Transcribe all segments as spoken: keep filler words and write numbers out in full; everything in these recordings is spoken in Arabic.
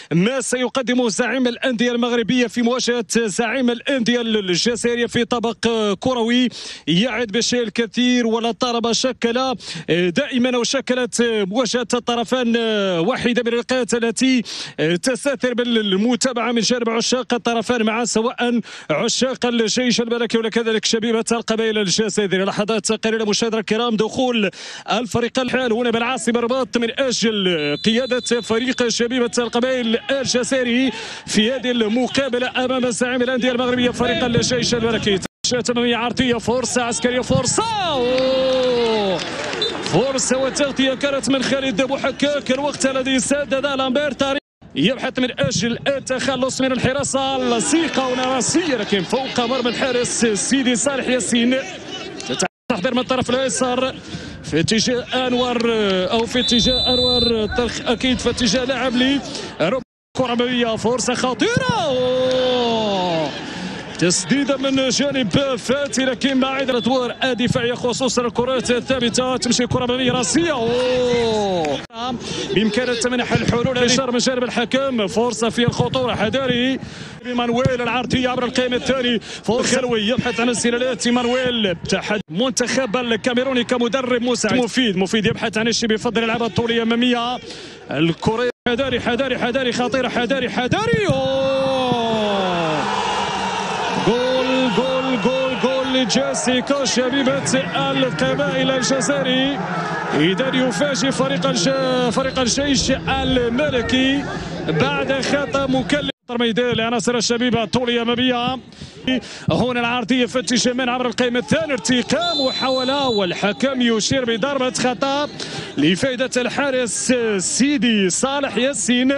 ما سيقدمه زعيم الأندية المغربية في مواجهة زعيم الأندية الجزائرية في طبق كروي يعد بشيء الكثير، ولطالما شكل دائما او شكلت مواجهة الطرفان واحدة من اللقاءات التي تستثير بالمتابعة من جانب عشاق الطرفان مع سواء عشاق الجيش الملكي ولا كذلك شبيبة القبائل الجزائرية. لحظات قليلة مشاهدينا الكرام دخول الفريق الحال هنا بالعاصمة الرباط من أجل قيادة فريق شبيبة القبائل الجزائري في هذه المقابلة أمام زعيم الأندية المغربية فريق الجيش الملكي. أمامية عرضية، فرصة عسكرية، فرصة أوه. فرصة وتغطية كانت من خالد بوحكاك، الوقت الذي سدد لامبرت يبحث من أجل التخلص من الحراسة اللصيقة ونراسية، لكن فوق مرمى الحارس سيدي صالح ياسين. تحضير من الطرف الأيسر في اتجاه أنور أو في اتجاه أنور أكيد في اتجاه لاعب لي كرة أمامية، فرصة خطيرة أوه. تسديده من جانب فاتي لكن بعيد الادوار الدفاعيه خصوصا الكرات الثابته. تمشي كره اماميه راسيه اوه بامكان تمنح الحلول الاشاره من جانب الحكم. فرصه في الخطوره، حذاري مانويل العرضيه عبر القائم الثاني. خلوي يبحث عن السلالات. مانويل منتخب الكاميروني كمدرب مساعد. مفيد مفيد يبحث عن الشيء بفضل العابه الطوليه اماميه. الكره حذاري حذاري حذاري خطيره، حذاري حذاري اوه جول جول جول جول لجاسيكا شبيبة القبائل الجزائري. إذا يفاجئ فريق الج... فريق الجيش الملكي بعد خطأ مكلف ميدان لعناصر الشبيبة الطولية أمامية. هنا العرضية في اتجاه من عبر القائم الثاني، ارتقام وحاولة والحكم يشير بضربة خطأ لفائدة الحارس سيدي صالح ياسين.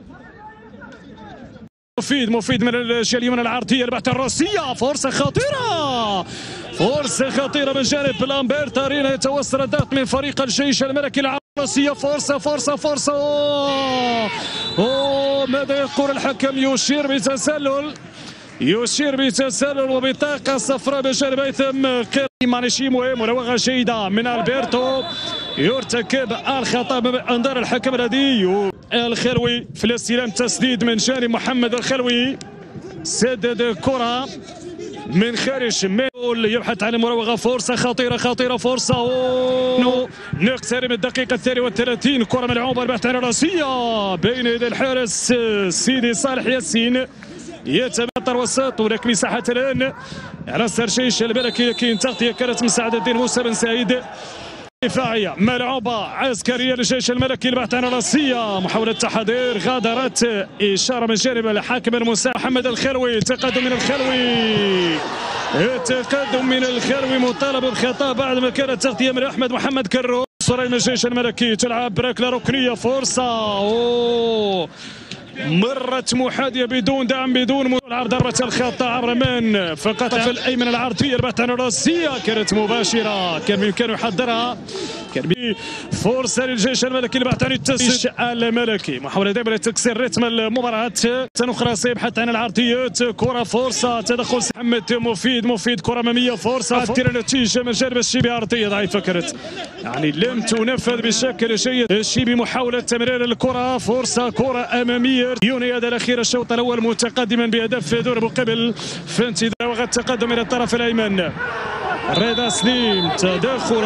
مفيد مفيد من الجهه اليمنى العرضيه البحث الراسيه، فرصه خطيره فرصه خطيره من جانب لامبرت ارينا. يتوصل الضغط من فريق الجيش الملكي الراسيه، فرصه فرصه فرصه اوه, أوه. ماذا يقول الحكم؟ يشير بتسلل يشير بتسلل وبطاقه صفراء من جانب هيثم مانيشي. مهم مراوغه جيده من البرتو، يرتكب الخطا بانظار الحكم الذي الخلوي في الاستلام. تسديد من جانب محمد الخلوي، سدد كره من خارج ميول يبحث عن المراوغه. فرصه خطيره خطيره فرصه أوه. نقترب الدقيقه الثانيه والثلاثين، كره ملعوبه البحث عن الراسيه بين يدي الحارس سيدي صالح ياسين. يتبطر وسط هناك مساحه الان على الجيش الملكي، لكن تغطيه كانت من سعد الدين موسى بن سعيد. دفاعيه ملعوبه عسكريه للجيش الملكي البحث عن راسيه، محاوله تحضير غادرت اشاره من جانب الحاكم المساعد محمد الخلوي. تقدم من الخلوي تقدم من الخلوي مطالب بالخطا بعد ما كانت تغطيه من احمد محمد كروس. صورة من الجيش الملكي تلعب ركله ركنيه، فرصه اوه مرت محاذيه بدون دعم بدون ملعب. ضربه الخطا عبر من فقط في الايمن العرضيه البحث عن الراسيه كانت مباشره، كان بامكانه يحضرها. كان فرصه للجيش الملكي البحث عن التسديد الملكي، محاوله دائما لتكسير رتم المباراه. اخرى سيبحث عن العرضيات، كره فرصه تدخل محمد مفيد مفيد كره اماميه، فرصه تثير النتيجه من جانب الشيبي. عرضيه ضعيفه كانت يعني لم تنفذ بشكل جيد. الشيبي محاوله تمرير الكره، فرصه كره اماميه. يونياد الاخير الشوط الاول متقدما بهدف دون مقابل في انتظار وغد التقدم الى الطرف الايمن. رضا سليم تدخل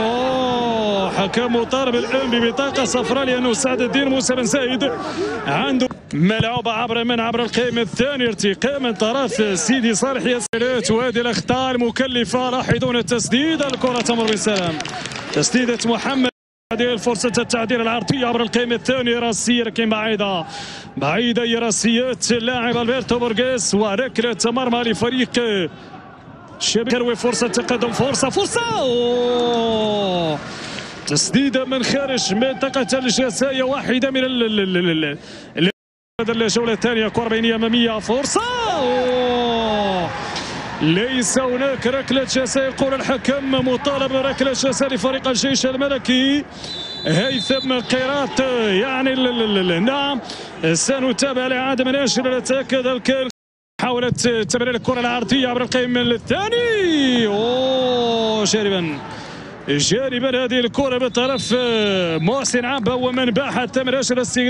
حكم مطالب الان ببطاقه صفراء لانه سعد الدين موسى بن زايد عنده ملعوبه عبر من عبر القائم الثاني، ارتقاء من طرف سيدي صالح ياسين. وهذه الاخطاء المكلفه. لاحظون التسديد، الكره تمر بالسلام. تسديده محمد، هذه فرصة التعديل العرضية عبر القائم الثاني راسية لكن بعيدة بعيدة هي راسيات اللاعب البرتو بورغيس وركلة مرمى لفريق شبيبة. فرصة تقدم، فرصة فرصة أوه. تسديدة من خارج منطقة الجزاء، واحدة من الجولة الثانية. كرة بينية أمامية، فرصة أوه. ليس هناك ركلة جزاء يقول الحكم، مطالب بركلة جزاء لفريق الجيش الملكي. هيثم قيراط يعني نعم سنتابع لعادة من أجل نتأكد الكل. محاولة تمرير الكرة العرضية عبر القائم الثاني أوه جانبا جانبا هذه الكرة بطرف محسن عبا ومن باحت من أجل